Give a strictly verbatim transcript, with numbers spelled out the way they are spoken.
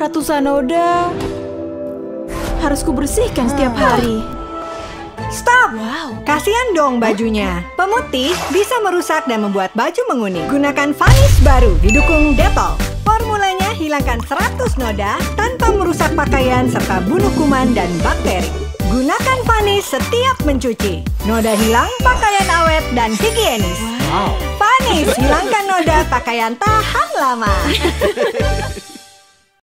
ratusan noda. Harus kubersihkan setiap hari. Stop! Wow. Kasihan dong bajunya. Pemutih bisa merusak dan membuat baju menguning. Gunakan Vanish baru didukung Dettol. Formulanya hilangkan seratus noda tanpa merusak pakaian serta bunuh kuman dan bakteri. Gunakan Vanish setiap mencuci. Noda hilang, pakaian awet dan higienis. Wow. Vanish hilangkan noda, pakaian tahan lama.